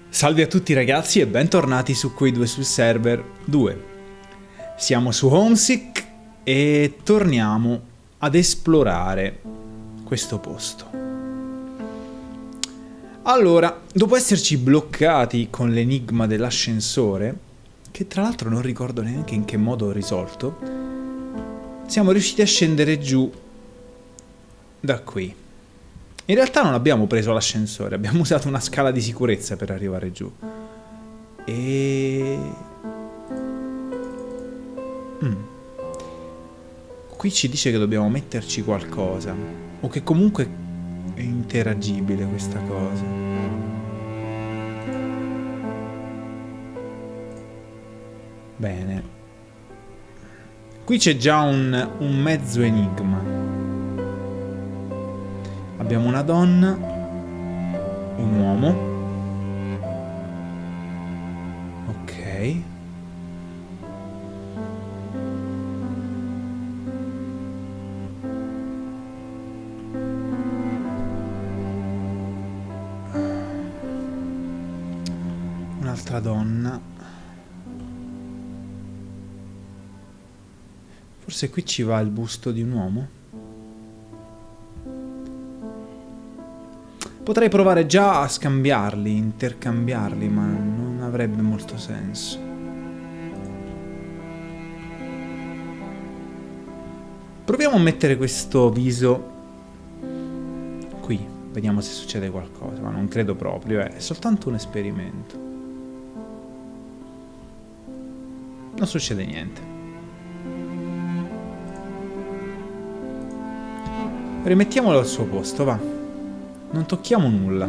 Salve a tutti ragazzi e bentornati su Quei Due sul server 2. Siamo su Homesick e torniamo ad esplorare questo posto. Allora, dopo esserci bloccati con l'enigma dell'ascensore, che tra l'altro non ricordo neanche in che modo ho risolto, siamo riusciti a scendere giù da qui. In realtà non abbiamo preso l'ascensore, abbiamo usato una scala di sicurezza per arrivare giù. E... Qui ci dice che dobbiamo metterci qualcosa, o che comunque è interagibile questa cosa. Bene. Qui c'è già un mezzo enigma. Abbiamo una donna, un uomo, ok, un'altra donna, forse qui ci va il busto di un uomo? Potrei provare già a scambiarli, intercambiarli, ma non avrebbe molto senso. Proviamo a mettere questo viso qui, vediamo se succede qualcosa, ma non credo proprio, è soltanto un esperimento. Non succede niente. Rimettiamolo al suo posto, va. Non tocchiamo nulla.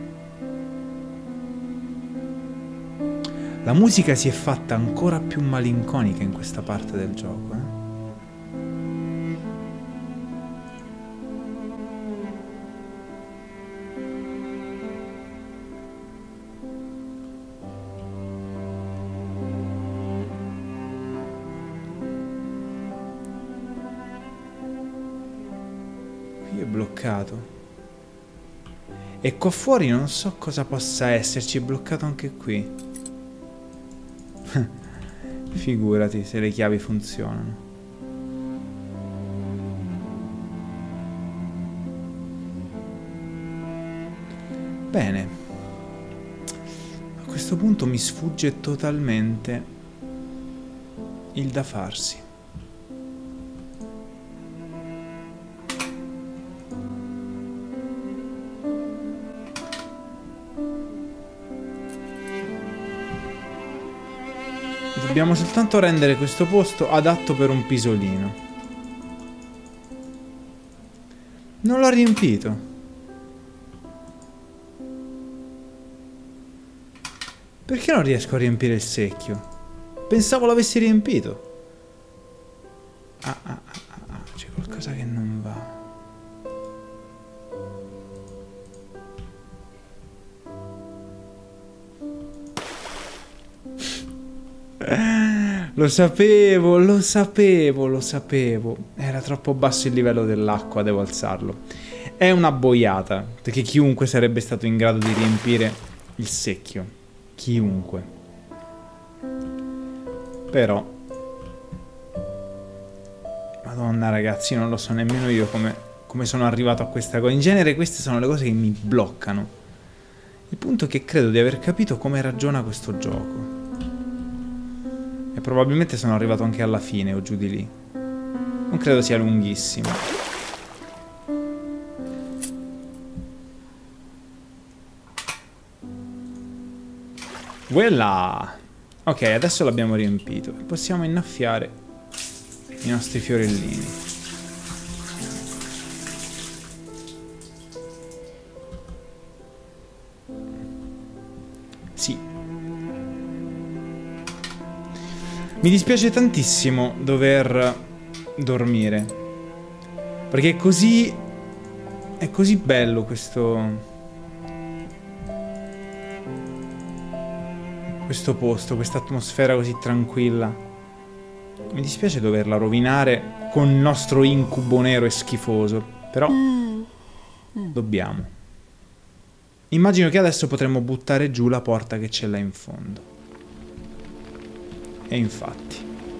La musica si è fatta ancora più malinconica in questa parte del gioco, Qui è bloccato. E qua fuori non so cosa possa esserci, è bloccato anche qui. Figurati se le chiavi funzionano. Bene. A questo punto mi sfugge totalmente il da farsi. Dobbiamo soltanto rendere questo posto adatto per un pisolino. Non l'ho riempito. Perché non riesco a riempire il secchio? Pensavo l'avessi riempito. C'è qualcosa che non va. Lo sapevo, lo sapevo, lo sapevo. Era troppo basso il livello dell'acqua, devo alzarlo. È una boiata, perché chiunque sarebbe stato in grado di riempire il secchio. Chiunque. Però... Madonna ragazzi, non lo so nemmeno io come sono arrivato a questa cosa. In genere queste sono le cose che mi bloccano. Il punto è che credo di aver capito come ragiona questo gioco. E probabilmente sono arrivato anche alla fine o giù di lì. Non credo sia lunghissimo. Voilà! Ok, adesso l'abbiamo riempito. Possiamo innaffiare i nostri fiorellini. Sì. Mi dispiace tantissimo dover dormire, perché è così bello questo posto, questa atmosfera così tranquilla. Mi dispiace doverla rovinare con il nostro incubo nero e schifoso, però dobbiamo. Immagino che adesso potremmo buttare giù la porta che c'è là in fondo. E infatti.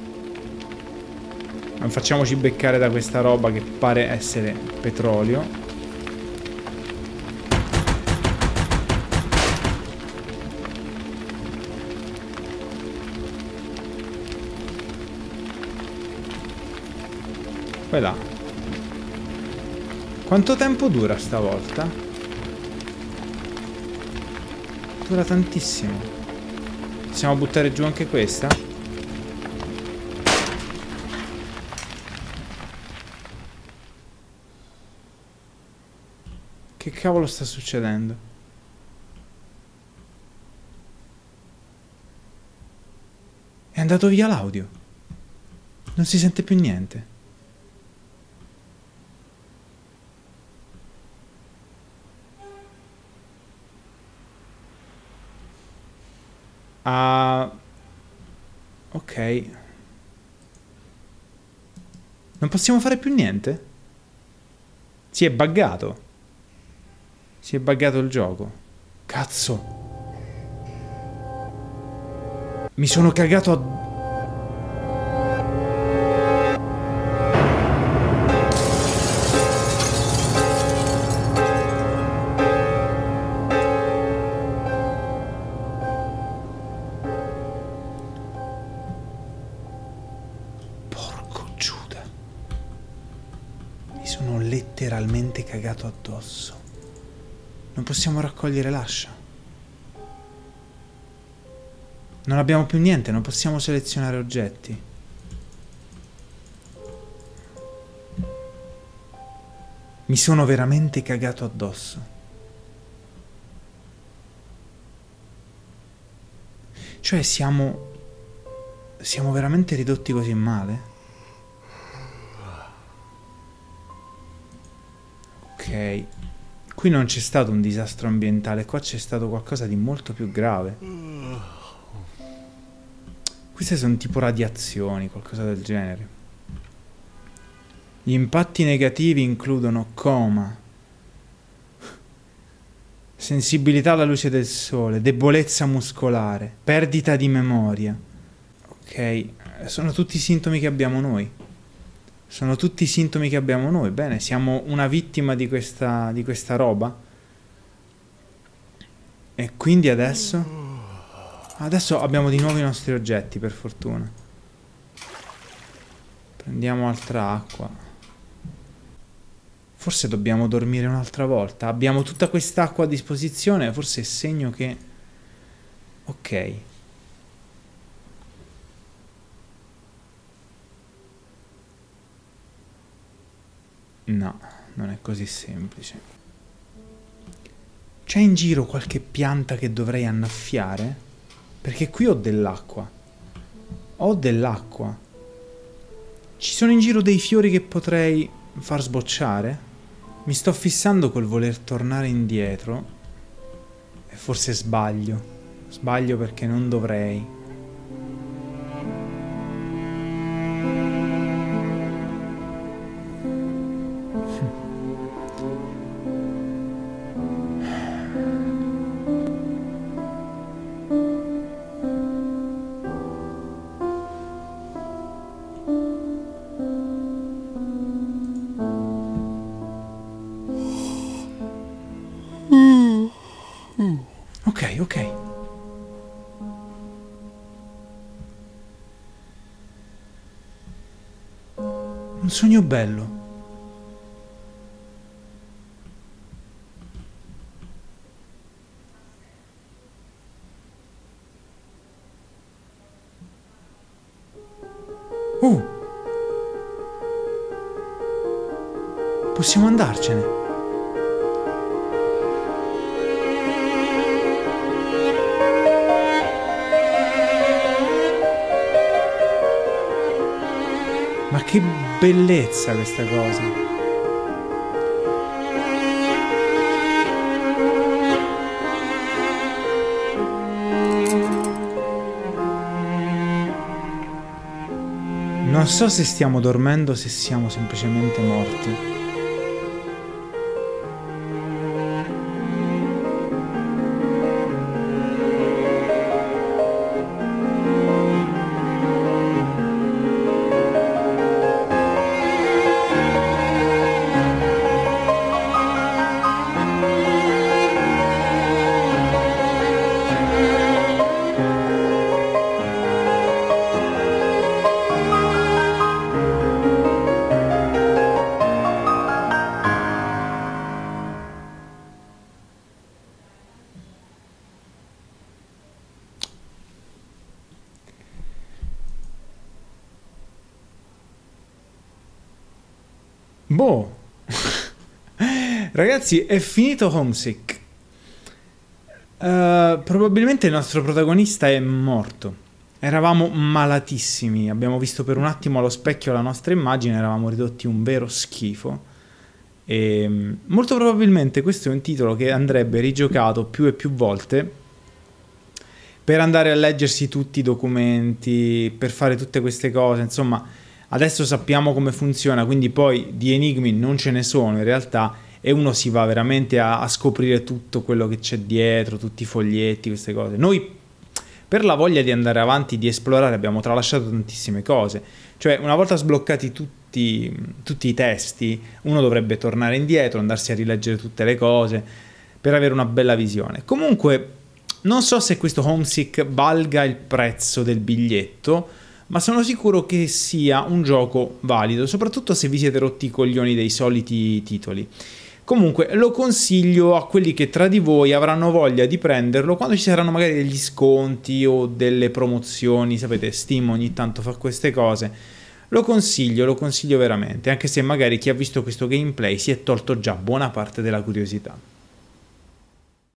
Non facciamoci beccare da questa roba che pare essere petrolio. Poi là. Quanto tempo dura stavolta? Dura tantissimo. Possiamo buttare giù anche questa? Che cavolo sta succedendo? È andato via l'audio. Non si sente più niente. Ok. Non possiamo fare più niente? Si è buggato. Si è buggato il gioco. Cazzo. Mi sono cagato a... letteralmente cagato addosso. Non possiamo raccogliere l'ascia. Non abbiamo più niente, non possiamo selezionare oggetti. Mi sono veramente cagato addosso. Cioè siamo veramente ridotti così male? Ok, qui non c'è stato un disastro ambientale, qua c'è stato qualcosa di molto più grave. Queste sono tipo radiazioni, qualcosa del genere. Gli impatti negativi includono coma, sensibilità alla luce del sole, debolezza muscolare, perdita di memoria. Ok, sono tutti sintomi che abbiamo noi. Sono tutti sintomi che abbiamo noi. Bene, siamo una vittima di questa roba. E quindi adesso? Adesso abbiamo di nuovo i nostri oggetti, per fortuna. Prendiamo altra acqua. Forse dobbiamo dormire un'altra volta. Abbiamo tutta quest'acqua a disposizione. Forse è segno che... Ok. No, non è così semplice. C'è in giro qualche pianta che dovrei annaffiare? Perché qui ho dell'acqua. Ho dell'acqua. Ci sono in giro dei fiori che potrei far sbocciare? Mi sto fissando col voler tornare indietro. E forse sbaglio. Sbaglio perché non dovrei. Ok, ok. Un sogno bello. Possiamo andarcene. Ma che bellezza questa cosa. Non so se stiamo dormendo o se siamo semplicemente morti. Boh. Ragazzi, è finito Homesick. Probabilmente il nostro protagonista è morto. Eravamo malatissimi. Abbiamo visto per un attimo allo specchio la nostra immagine, eravamo ridotti un vero schifo. E molto probabilmente questo è un titolo che andrebbe rigiocato più e più volte per andare a leggersi tutti i documenti, per fare tutte queste cose. Insomma, adesso sappiamo come funziona, quindi poi di enigmi non ce ne sono in realtà, e uno si va veramente a scoprire tutto quello che c'è dietro, tutti i foglietti, queste cose. Noi, per la voglia di andare avanti, di esplorare, abbiamo tralasciato tantissime cose. Cioè, una volta sbloccati tutti i testi, uno dovrebbe tornare indietro, andarsi a rileggere tutte le cose, per avere una bella visione. Comunque, non so se questo Homesick valga il prezzo del biglietto, ma sono sicuro che sia un gioco valido, soprattutto se vi siete rotti i coglioni dei soliti titoli. Comunque lo consiglio a quelli che tra di voi avranno voglia di prenderlo quando ci saranno magari degli sconti o delle promozioni. Sapete, Steam ogni tanto fa queste cose. Lo consiglio veramente, anche se magari chi ha visto questo gameplay si è tolto già buona parte della curiosità.